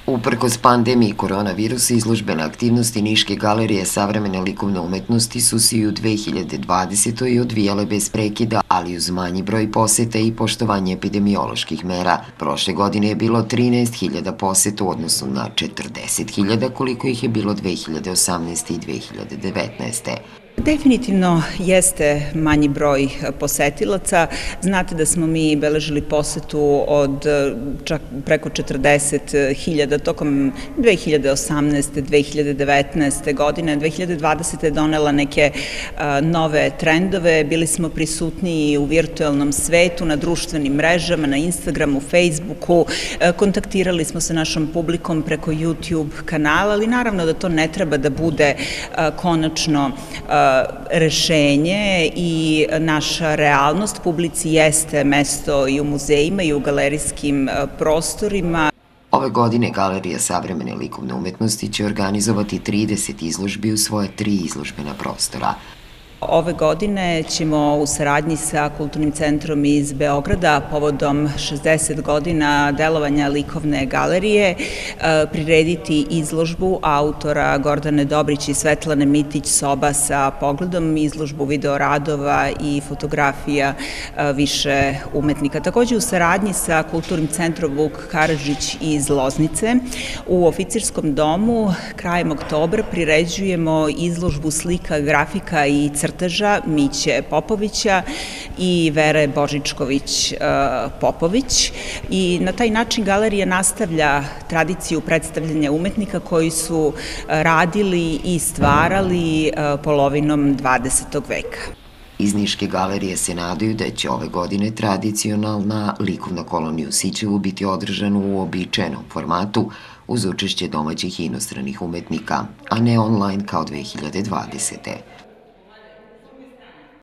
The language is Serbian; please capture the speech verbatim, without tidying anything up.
Uprkos pandemiji koronavirusa, izložbene aktivnosti Niške galerije savremene likovne umetnosti su se i u dve hiljade dvadesetoj odvijale bez prekida, ali uz manji broj poseta i poštovanje epidemioloških mera. Prošle godine je bilo trinaest hiljada poseta u odnosu na četrdeset hiljada koliko ih je bilo dve hiljade osamnaeste. i dve hiljade devetnaeste. Definitivno jeste manji broj posetilaca. Znate da smo mi beležili posetu od čak preko četrdeset hiljada tokom dve hiljade osamnaeste. dve hiljade devetnaeste. godine. dve hiljade dvadesete. je donela neke nove trendove. Bili smo prisutniji u virtualnom svetu, na društvenim mrežama, na Instagramu, Facebooku. Kontaktirali smo sa našom publikom preko YouTube kanala, ali naravno da to ne treba da bude konačno rešenje i naša realnost. Publici jeste mesto i u muzejima i u galerijskim prostorima. Ove godine Galerija savremene likovne umetnosti će organizovati trideset izložbi u svoje tri izložbena prostora. Ove godine ćemo u saradnji sa Kulturnim centrom iz Beograda povodom šezdeset godina delovanja likovne galerije prirediti izložbu autora Gordane Dobrić i Svetlane Mitić "Soba sa pogledom", izložbu videoradova i fotografija više umetnika. Takođe u saradnji sa Kulturnim centrom Vuk Karadžić iz Loznice u Oficirskom domu krajem oktobra priređujemo izložbu slika, grafika i crteža Miće Popovića i Vere Božičković-Popović, i na taj način galerija nastavlja tradiciju predstavljanja umetnika koji su radili i stvarali polovinom dvadesetog veka. Iz Niške galerije se nadaju da će ove godine tradicionalna likovna kolonija u Sićevu biti održana u uobičajenom formatu uz učešće domaćih i inostranih umetnika, a ne online kao dve hiljade dvadesete.